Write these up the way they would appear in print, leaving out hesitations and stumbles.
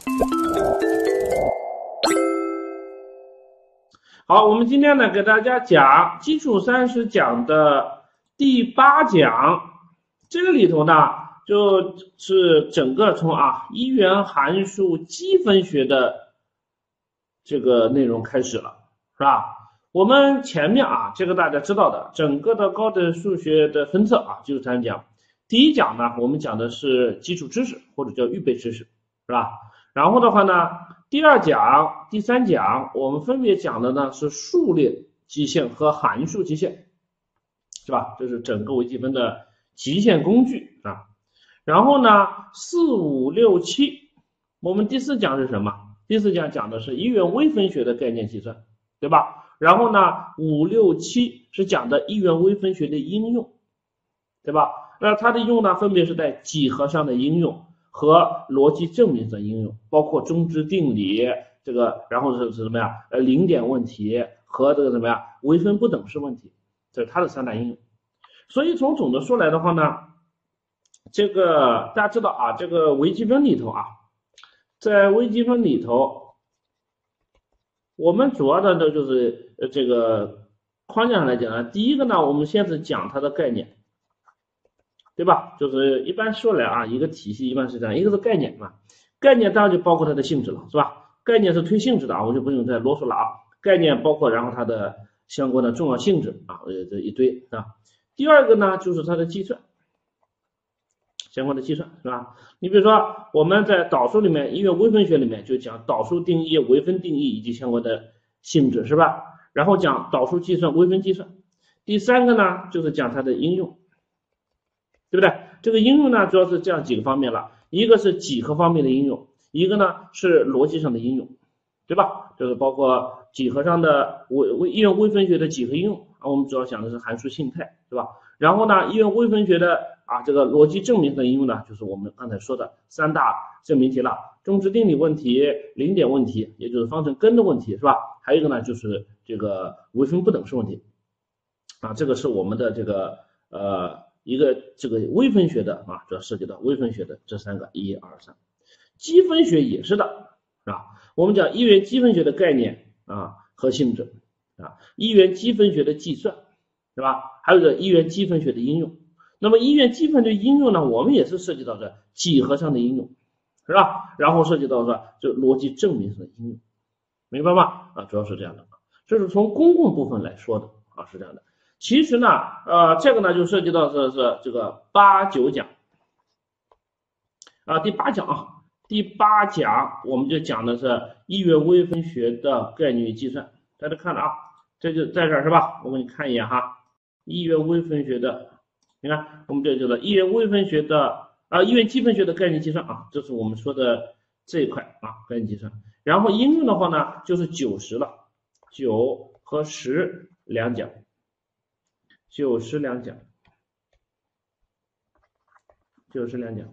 好，我们今天呢给大家讲基础30讲的第8讲，这个里头呢就是整个从一元函数积分学的这个内容开始了，是吧？我们前面这个大家知道的，整个的高等数学的分册就是3讲。第1讲呢，我们讲的是基础知识或者叫预备知识，是吧？然后的话呢，第2讲、第3讲，我们分别讲的呢是数列极限和函数极限，是吧？这是整个微积分的极限工具啊。然后呢，4、5、6、7，我们第4讲是什么？第4讲讲的是一元微分学的概念计算，对吧？然后呢，5、6、7是讲的一元微分学的应用，对吧？那它的应用呢，分别是在几何上的应用和逻辑证明的应用，包括中值定理这个，然后是什么呀？零点问题和这个什么呀？微分不等式问题，这是它的3大应用。所以从总的说来的话呢，这个大家知道这个微积分里头在微积分里头，我们主要的呢就是这个框架上来讲呢，第一个呢，我们先是讲它的概念，对吧？就是一般说来一个体系一般是这样，一个是概念嘛，概念当然就包括它的性质了，是吧？概念是推性质的我就不用再啰嗦了概念包括然后它的相关的重要性质这一堆第二个呢，就是它的计算，相关的计算，是吧？你比如说我们在导数里面，一元微分学里面就讲导数定义、微分定义以及相关的性质，是吧？然后讲导数计算、微分计算。第3个呢，就是讲它的应用，对不对？这个应用呢，主要是这样几个方面了，一个是几何方面的应用，一个呢是逻辑上的应用，对吧？就是包括几何上的一元微分学的几何应用我们主要讲的是函数性态，对吧？然后呢，一元微分学的这个逻辑证明的应用呢，就是我们刚才说的3大证明题了，中值定理问题、零点问题，也就是方程根的问题，是吧？还有一个呢，就是这个微分不等式问题这个是我们的这个一个这个微分学的主要涉及到微分学的这3个1、2、3。积分学也是的，是吧？我们讲一元积分学的概念和性质一元积分学的计算，是吧？还有一元积分学的应用。那么一元积分的应用呢，我们也是涉及到这几何上的应用，是吧？然后涉及到就逻辑证明上的应用，明白吗？主要是这样的，这是从公共部分来说的是这样的。其实呢，这个呢就涉及到是这个8、9讲第8讲第8讲我们就讲的是一元微分学的概念与计算，大家看了这就在这儿是吧？我给你看一眼一元微分学的，你看我们这就是一元微分学的一元积分学的概念计算这是我们说的这一块概念计算。然后应用的话呢，就是9、10了，9和10两讲，9、10两讲，9、10两讲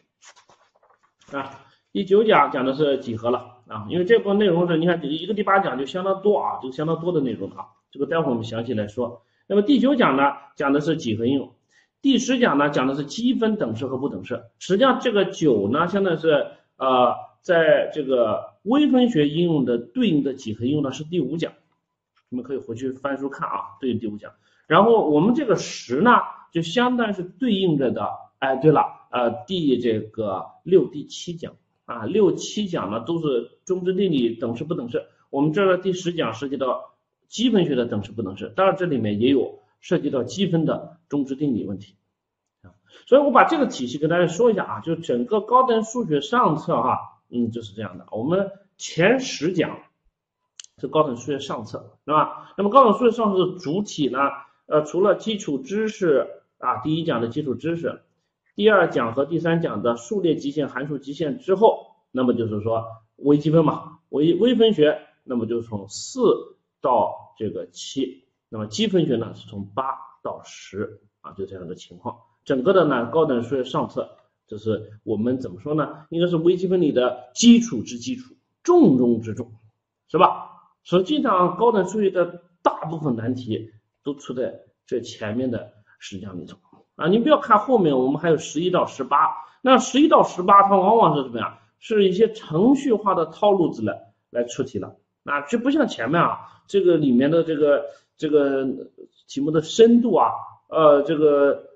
第9讲讲的是几何了因为这部分内容是你看一个第8讲就相当多就相当多的内容这个待会儿我们详细来说。那么第9讲呢讲的是几何应用，第10讲呢讲的是积分等式和不等式。实际上这个9呢相当于是在这个微分学应用的对应的几何应用呢是第5讲，你们可以回去翻书看对应第5讲。然后我们这个10呢就相当于是对应着的对了第这个6、第7讲6、7讲呢都是中值定理等式不等式，我们这第10讲涉及到积分学的等式不等式，当然这里面也有涉及到积分的中值定理问题所以我把这个体系跟大家说一下就整个高等数学上册就是这样的。我们前10讲是高等数学上册，是吧？那么高等数学上册的主体呢除了基础知识第1讲的基础知识，第2讲和第3讲的数列极限、函数极限之后，那么就是说微积分微分学，那么就从4到这个7，那么积分学呢是从8到10就这样的情况。整个的呢高等数学上册，这是我们怎么说呢？应该是微积分里的基础之基础，重中之重，是吧？实际上高等数学的大部分难题都出在这前面的10讲里头你不要看后面我们还有11到18，那11到18它往往是怎么样？ 是一些程序化的套路子来出题了。那就不像前面啊，这个里面的这个题目的深度啊，这个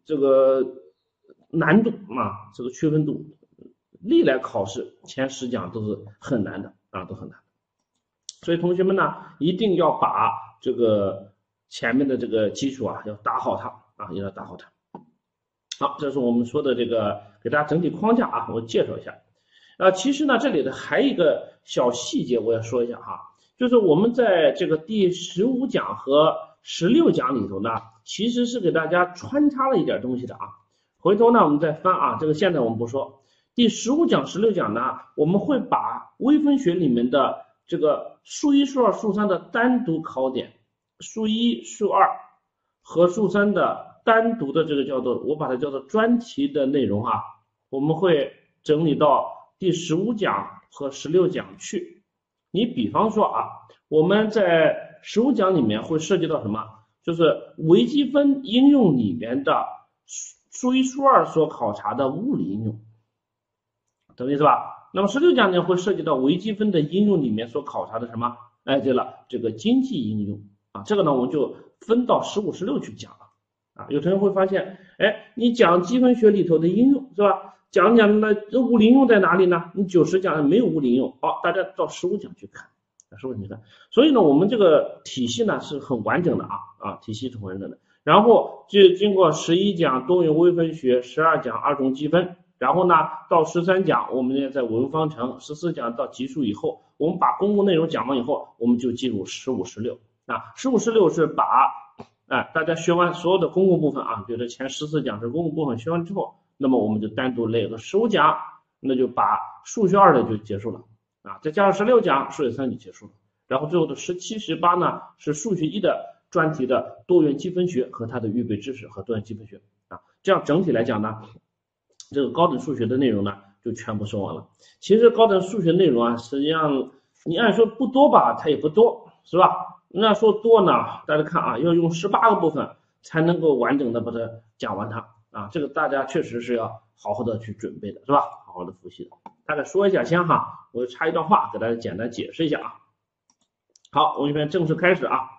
难度啊，这个区分度，历来考试前10讲都是很难的啊，都很难。所以同学们呢，一定要把这个前面的这个基础啊，要打好它啊，要打好它。好，这是我们说的这个给大家整体框架啊，我介绍一下。其实呢，这里的还有一个小细节，我要说一下哈，就是我们在这个第15讲和16讲里头呢，其实是给大家穿插了一点东西的啊。回头呢，我们再翻啊，这个现在我们不说。第15讲、16讲呢，我们会把微分学里面的这个数1、数2、数3的单独考点，数1、数2和数3的单独的这个叫做，我把它叫做专题的内容啊，我们会整理到第15讲和16讲去。你比方说啊，我们在15讲里面会涉及到什么？就是微积分应用里面的数1、数2所考察的物理应用，懂我意思吧？那么16讲呢会涉及到微积分的应用里面所考察的什么？哎，对了，这个经济应用啊，这个呢我们就分到15、16去讲了啊。有同学会发现，哎，你讲积分学里头的应用是吧？讲那物理应用在哪里呢？你90讲没有物理应用，好，大家到15讲去看，15讲去看。所以呢，我们这个体系呢是很完整的啊，体系是很完整的。然后就经过11讲多元微分学，12讲二重积分，然后呢到13讲我们也在微分方程，14讲到级数以后，我们把公共内容讲完以后，我们就进入15、16啊，15、16是把大家学完所有的公共部分啊，比如说前14讲是公共部分学完之后，那么我们就单独列个15讲，那就把数学2的就结束了啊，再加上16讲数学3就结束了，然后最后的17、18呢是数学1的专题的多元积分学和它的预备知识和多元积分学啊，这样整体来讲呢，这个高等数学的内容呢就全部说完了。其实高等数学内容啊，实际上你按说不多吧，它也不多，是吧？那说多呢，大家看啊，要用18个部分才能够完整的把它讲完它啊，这个大家确实是要好好的去准备的，是吧？好好的复习的。大概说一下先哈，我插一段话给大家简单解释一下啊。好，我们现在正式开始啊。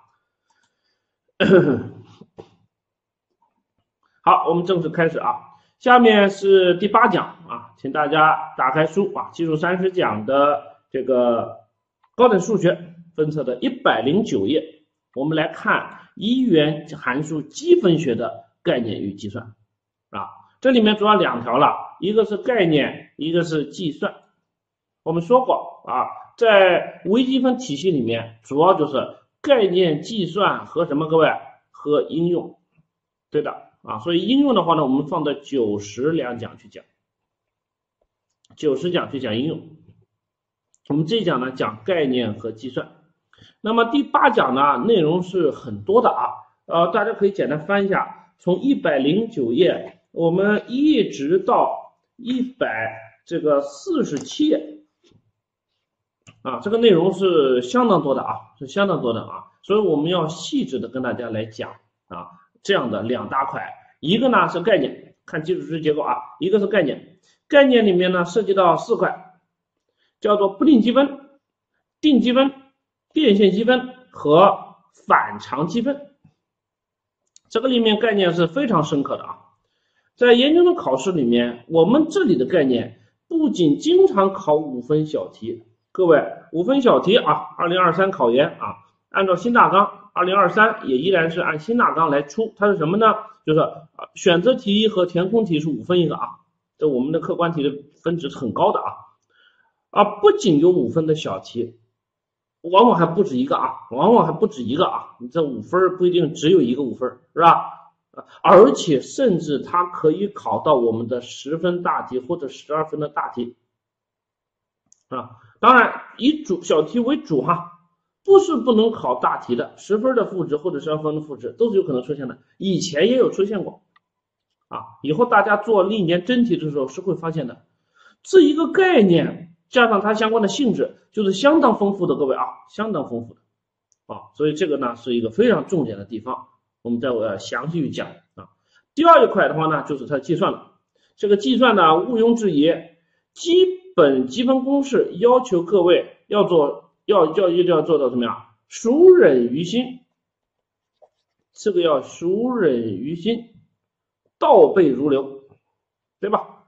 好，我们正式开始啊。下面是第8讲啊，请大家打开书啊，基础30讲的这个高等数学分册的109页，我们来看一元函数积分学的概念与计算啊。这里面主要2条了，一个是概念，一个是计算。我们说过啊，在微积分体系里面，主要就是概念、计算和什么？各位，和应用，对的啊。所以应用的话呢，我们放在90两讲去讲，90讲去讲应用。我们这一讲呢讲概念和计算。那么第8讲呢内容是很多的啊，大家可以简单翻一下，从109页我们一直到147页啊，这个内容是相当多的啊，所以我们要细致的跟大家来讲啊，这样的2大块，一个呢是概念，看基础知识结构啊，一个是概念，概念里面呢涉及到4块，叫做不定积分、定积分、变现积分和反常积分。这个里面概念是非常深刻的啊，在研究生考试里面，我们这里的概念不仅经常考5分小题，各位5分小题啊，2023考研啊，按照新大纲，2023也依然是按新大纲来出，它是什么呢？就是选择题和填空题是5分一个啊，这我们的客观题的分值很高的啊，不仅有5分的小题，往往还不止一个啊，你这5分不一定只有一个5分，是吧？而且甚至它可以考到我们的10分大题或者12分的大题啊。当然以小题为主哈，不是不能考大题的，10分的赋值或者12分的赋值都是有可能出现的，以前也有出现过啊。以后大家做历年真题的时候是会发现的，这一个概念加上它相关的性质就是相当丰富的，各位啊，相当丰富的啊，所以这个呢是一个非常重点的地方，我们再详细去讲啊。第2一块的话呢，就是它计算了，这个计算呢毋庸置疑， 基本积分公式要求各位一定要做到怎么样？熟忍于心，这个要熟忍于心，倒背如流，对吧？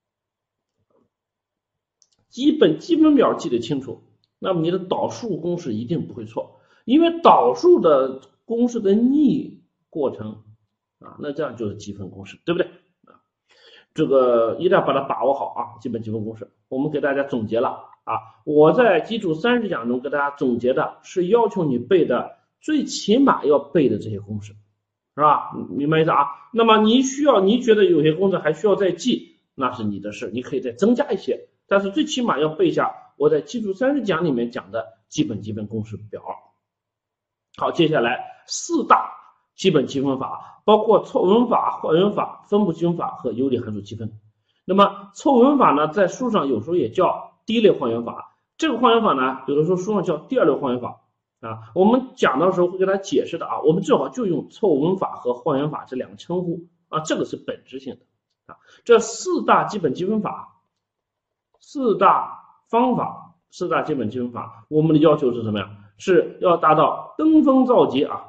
基本积分表记得清楚，那么你的导数公式一定不会错，因为导数的公式的逆过程啊，那这样就是积分公式，对不对？这个一定要把它把握好啊，基本积分公式。我们给大家总结了啊，我在基础30讲中给大家总结的是要求你背的最起码要背的这些公式，是吧？明白意思啊？那么你觉得有些公式还需要再记，那是你的事，你可以再增加一些，但是最起码要背下我在基础30讲里面讲的基本积分公式表。好，接下来4大基本积分法，包括凑文法、还原法、分布积分法和有理函数积分。那么凑文法呢，在书上有时候也叫第一类还原法，这个还原法呢，有的时候书上叫第2类还原法啊。我们讲的时候会给它解释的啊，我们最好就用凑文法和还原法这2个称呼啊，这个是本质性的啊。这4大基本积分法、4大方法、4大基本积分法，我们的要求是什么呀？是要达到登峰造极啊，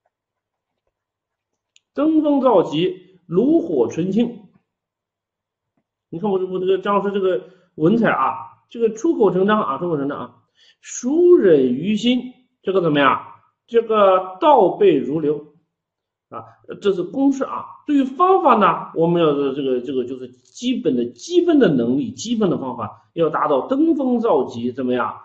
登峰造极，炉火纯青。你看我这个张老师这个文采啊，这个出口成章啊，出口成章啊，熟忍于心，这个怎么样？这个倒背如流啊，这是公式啊。对于方法呢，我们要的这个就是基本的积分的能力，积分的方法要达到登峰造极，怎么样？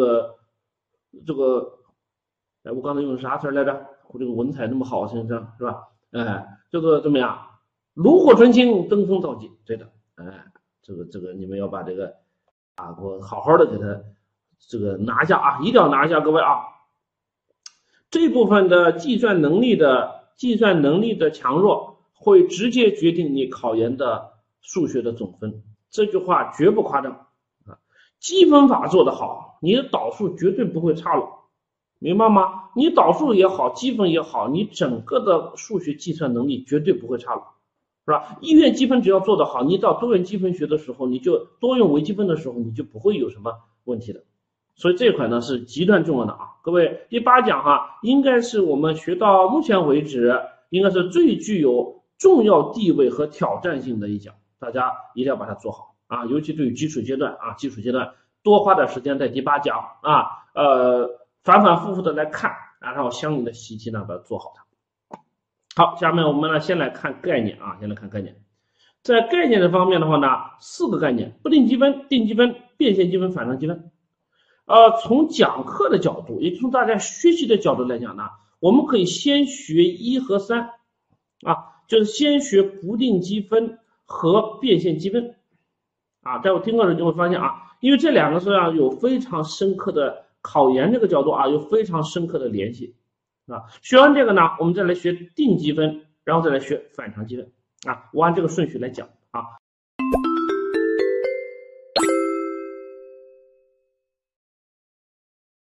哎，我刚才用的啥词来着？我这个文采那么好，现在是吧？哎，这个怎么样？炉火纯青，登峰造极，对的。哎，这个你们要把这个啊，我好好的给它这个拿下啊，一定要拿下，各位啊。这部分的计算能力的强弱，会直接决定你考研的数学的总分。这句话绝不夸张啊！积分法做得好，你的导数绝对不会差了。明白吗？你导数也好，积分也好，你整个的数学计算能力绝对不会差了，是吧？一元积分只要做得好，你到多元积分学的时候，你就多用微积分的时候，你就不会有什么问题的。所以这块呢是极端重要的啊，各位，第8讲哈，应该是我们学到目前为止，应该是最具有重要地位和挑战性的一讲，大家一定要把它做好啊，尤其对于基础阶段多花点时间在第8讲啊，反反复复的来看，然后相应的习题呢把它做好它。好，下面我们呢先来看概念啊，先来看概念。在概念的方面的话呢，4个概念：不定积分、定积分、变现积分、反常积分。从讲课的角度，也从大家学习的角度来讲呢，我们可以先学1和3啊，就是先学不定积分和变现积分啊。在我听课的时候就会发现啊，因为这2个实际上有非常深刻的考研这个角度啊，有非常深刻的联系啊。学完这个呢，我们再来学定积分，然后再来学反常积分啊。我按这个顺序来讲啊。